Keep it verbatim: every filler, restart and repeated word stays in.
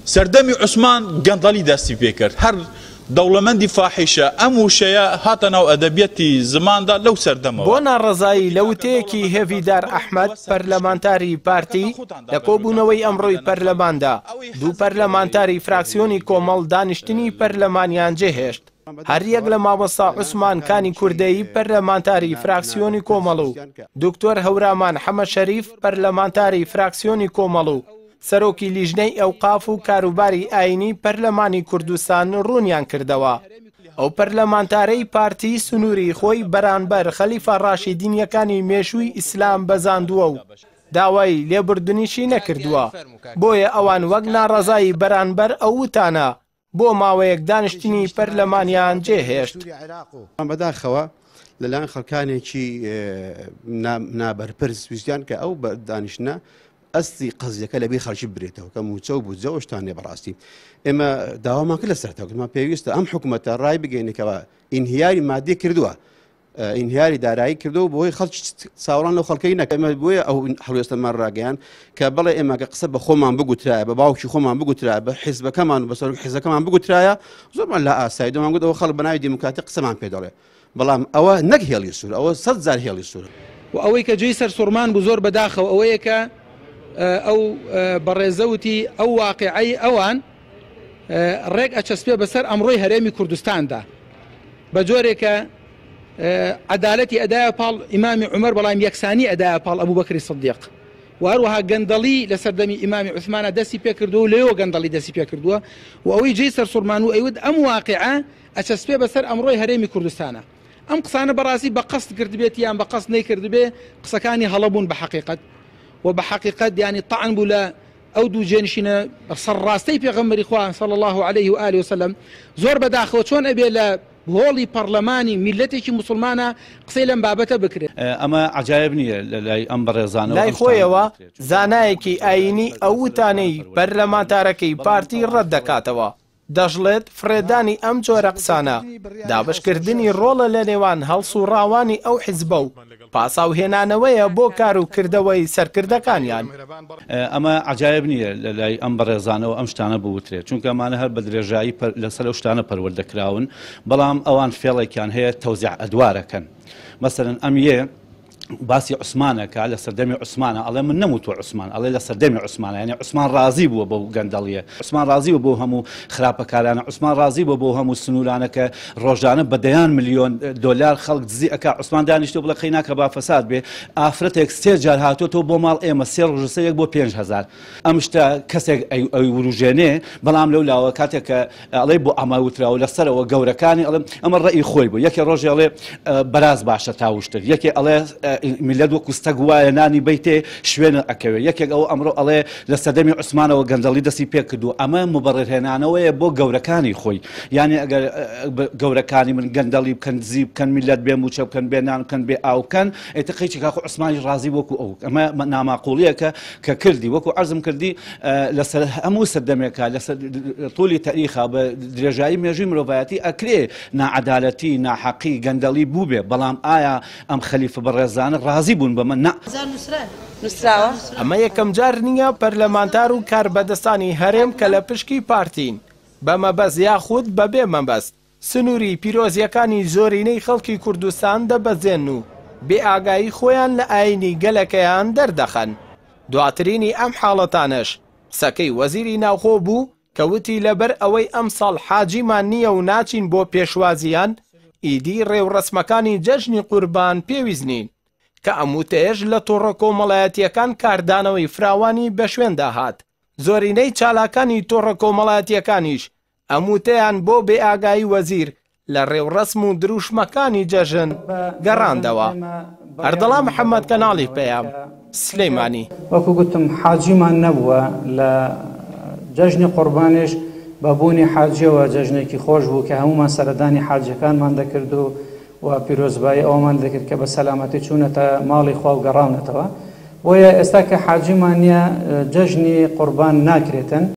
سەردەمی عوسمان گەندەڵی دەستی پێ کرد هەر دەوڵەمەندی فاحیشە ئەم وشەیە هاتە ناو ئەدەبیەتی زماندا لەو سەردەمەوە. بۆ ناڕەزایی لە وتەیەکی هێڤیدار ئەحمەد پەرلەمانتاری پارتی لە کۆبوونەوەی ئەمڕۆی پەرلەماندا دوو پەرلەمانتاری فراکسیۆنی کۆمەڵ دانیشتنی پەرلەمانیان جێهێشت. هەر یەک لە مامۆستا عوسمانکانی کوردەیی پەرلەمانتاری فراکسیۆنی کۆمەڵ و دکتۆر هەورامان حەمە شەریف پەرلەمانتاری فراکسیۆنی کۆمەڵ و سەرۆکی لیژنەی ئەوقاف و کاروباری ئاینی پەرلەمانی کوردستان ڕوونیان کردەوە. ئەو پەرلەمانتارەی پارتی سنووری خۆی بەرانبەر خەلیفە ڕاشیدینیەکانی مێشووی ئیسلام بەزاندووە و داوای لێبوردنیشی نەکردووە. بۆیە ئەوان وەک ناڕەزایی بەرانبەر ئەو وتانە بۆ ماوەیەک دانیشتنی پەرلەمانیان جێهێشت. بەداخەوە لەلایەن خەڵکانێکی نابەرپرس ویستیان کە ئەو دانیشتنە ئەستی قەزیەکە لەبێ خەڵکی برێتەوە کە موچە و بوجە و شتانێ بەڕاستی ئێمە داوامان کرد لەسەرتەوە پێویستە ئەم حکوومەتە ڕای بگەینێکەوە ئینهیاری مادی کردووە ئینهیاری دارایی کردەوە بۆی خەڵکی چاوەڕان لەو خەڵکەی نەکەمە بۆیە ئەو هەڵوێستەمان ڕاگەیان کە بەڵێ ئێمە کە قسە بە خۆمان بگوترایە بە باوکی خۆمان بگوترا بە حیزبەکەمان و بەسەر حیزەکەمان بگوترایە زۆرمان لە ئاسایی دەمان گوت ئەوە خەڵک بەناوی دیموکراتی قسەمان پێ دەڵێ بەڵام ئەوە نەک هێڵی سوور ئەوە سەد جار هێڵی سوورە و ئەوەی کە جێی سەر سوورمان بوو زۆر بەداخەوە ئەوەیە کە ئەو بەڕێزەوتی ئەو واقعی ئەوان ڕێک ئەچەسپێ بەسەر ئەمڕۆی هەرێمی کوردستاندا بە جۆرێکە عەدالەتی ئەدایە پاڵ ئیمامی عومەر بەڵام یەکسانی ئەدایە پاڵ ئەبوو بەکری سیدیق و هەروەها گەندەڵی لە سەردەمی ئیمامی عوسمانە دەستی پێ کردووە و لەوێ گەندەڵی دەستی پێ کردووە و ئەوەی جێی سەر سوورمان و ئەیود ئەم واقعە ئەچەسپێ بەسەر ئەمڕۆی هەرێمی کوردستانە. ئەم قسانە بەڕاستی بە قەست کردبێت یان بە قەست نەیکردبێ قسەکانی هەڵەبوون بە حەقیقەت وبحقيقة يعني طعن بولا أو دو جنشنا صراستي في غمر إخوان صلى الله عليه وآله وسلم زور بداخل شون أبي لا هولي برلماني ملتي مسلمانة قصيلا بابته بكري أما عجائبني لا أمبر زانو لا خويوا زانايكي أيني أو تاني برلمانتاركي بارتي ردكاتوا دەژڵێت فرێدانی ئەم جۆرە قسانە دابشکردنی ڕۆڵە لە نێوان هەڵسوڕاوانی ئەو حیزبە و پاساوهێنانەوەیە بۆ کار و کردەوەی سەرکردەکانیان. ئەمە عجایب نییە لە لای ئەم بەڕێزانەوە ئەم شتانە بوترێت چونکە ئەمانە هەر بە درێژایی لەسەر ئەو شتانە پەروەردەکراون بەڵام ئەوان فێڵێکیان هەیە تەوزیع ئەدوارەکەن. مەسەرەن ئەم یە باسی عوسمانەکە لە سەردەمی عوسمانە ئەڵێ من نەموتوە عوسمان ئەڵێ لە سەردەمی عوسمانە یعنی عوسمان ڕازی بووە بەو گەندەڵیە عوسمان ڕازی بوو بۆ هەموو خراپەکارانە عوسمان ڕازی بوو بۆ هەموو سنوورانە کە ڕۆژانە بە دەیان ملیۆن دۆلار خەڵک دزی ئەکا عوسمان دانیشتۆ بڵێ خەی ناکە با فەساد بێ ئافرەتێک سێ جار هاتوۆتەوە بۆ ماڵ ئێمە سێ ڕۆژەسەیەک بۆ پێنج هەزار ئەم شتە کەسێک ئەوی وروژێنێ بەڵام لەو لاوە کاتێک کە ئەڵێ بۆ ئەمە وتراوە لەسەرەوە گەورەکانی ئەڵێ ئەمە ڕێی خۆی بوو یەکێ ڕۆژێ ئەڵێ بەراز باشە تاوشتر یەکێ ئەڵێ میلەت وەکو ستەگ وایە نانی بیتێ شوێنە ئەکەوێ یەکێک ئەو ئەمڕۆ ئەڵێ لە سەردەمی عوسمانەوە گەندەڵی دەستی پێ کردو ئەمە مبەڕێرهێنانەوەیە بۆ گەورەکانی خۆی یعنی ئەگەر گەورەکانی من گەندەڵی بکەن دزی بکەن میلەت بێ موچە بکەن بێ نان بکەن بێ ئاو بکەن ئێتەقەیکی کاخۆ عوسمانی ڕازی وەکو ئەو ئەمە ناماقوڵیەکە کە کردی وەکو عەرزم کردی لەسەر هەموو سەردەمێکە لەسەر طولی تاریخا بە درێژایی مێژووی مرۆڤایەتی ئەکرێ ناعەدالەتی ناحەقی گەندەڵی بوو بێ بەڵام ئایا ئەم خەلیفە بەڕێزانە ڕازی بوون بەمە نا ئەمە یەکەم جار نییە پەرلەمانتار و کاربەدەستانی هەرێم کە لە پشکی پارتین بەمەبەست یاخود بەبێ مەبەست سنووری پیرۆزیەکانی زۆرینەی خەڵکی کوردستان دەبەزێن و بێ ئاگایی خۆیان لە ئاینی گەلەکەیان دەردەخەن. دواترینی ئەم حاڵەتانەش قسەکەی وەزیری ناوخۆ بوو کە وتی لەبەر ئەوەی ئەم ساڵ حاجیمان نییە و ناچین بۆ پێشوازیان ئیدی ڕێوڕەسمەکانی جەژنی قوربان پێویست نین کە ئەموتەیەش لە تۆڕە کۆمەڵایەتیەکان کاردانەوەی فراوانی بە شوێندا هات. زۆرینەی چالاکانی تۆڕە کۆمەڵایەتیەکانیش ئەموتەیان بۆ بێ ئاگایی وەزیر لە ڕێوڕەسم و دروشمەکانی جەژن گەڕاندەوە. ئەردەڵا محەممەد کەناڵی پێیام سلەیمانی وەکو گوتم حاجیمان نەبووە لە جەژنی قوربانیش بەبوونی حاجیەوە جەژنێکی خۆش بوو کە هەمومان سەردانی حاجەکانمان دەکرد و و پیرۆزبایی ئەومان دەکرد کە بە سەلامەتی چوونەتە ماڵی خوا و گەڕاونەتەوە. بۆیە ئێستا کە حاجیمان نییە جەژنی قوربان ناکرێتن